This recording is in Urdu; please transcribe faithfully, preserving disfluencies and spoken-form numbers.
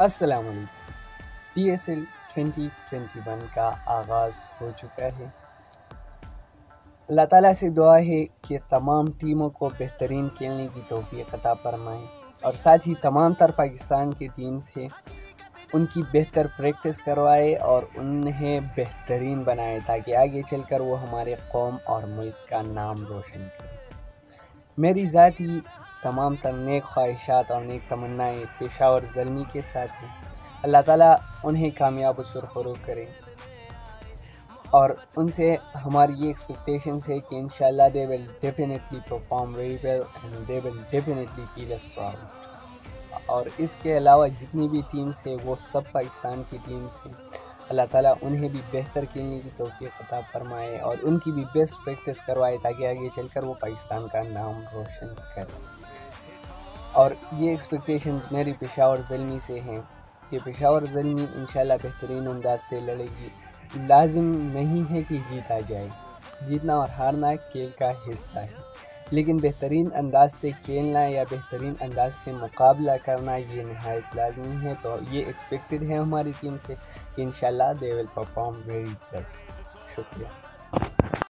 السلام علیکم۔ P S L twenty twenty one کا آغاز ہو چکا ہے۔ اللہ تعالیٰ سے دعا ہے کہ تمام ٹیموں کو بہترین کھیلنے کی توفیق عطا فرمائے اور ساتھ ہی تمام تر پاکستان کی ٹیمز ہیں ان کی بہتر پریکٹس کروائے اور انہیں بہترین بنائے تاکہ آگے چل کر وہ ہمارے قوم اور ملک کا نام روشن کرے۔ میری ذاتی تمام تر نیک خواہشات اور نیک تمنائیں پشاور زلمی کے ساتھ ہیں۔ اللہ تعالیٰ انہیں کامیاب و سرخرو کرے اور ان سے ہماری یہ ایکسپیکٹیشنز ہے کہ انشاءاللہ they will definitely perform very well and they will definitely feel us proud۔ اور اس کے علاوہ جتنی بھی ٹیمز ہیں وہ سب پاکستان کی ٹیمز ہیں۔ اللہ تعالیٰ انہیں بھی بہتر کھیلنے کی توفیق عطا فرمائے اور ان کی بھی بیسٹ پریکٹس کروائے تاکہ آگے چل کر وہ پاکستان کا نام روشن کرے۔ اور یہ ایکسپیکٹیشنز میری پشاور زلمی سے ہیں کہ پشاور زلمی انشاءاللہ بہترین انداز سے لڑے گی۔ لازم نہیں ہے کہ جیتا جائے، جیتنا اور ہارنا کھیل کا حصہ ہے، لیکن بہترین انداز سے کھیلنا یا بہترین انداز سے مقابلہ کرنا یہ نہایت لازمی ہے۔ تو یہ ایکسپیکٹڈ ہے ہماری ٹیم سے کہ انشاءاللہ they will perform very well۔ شکریہ۔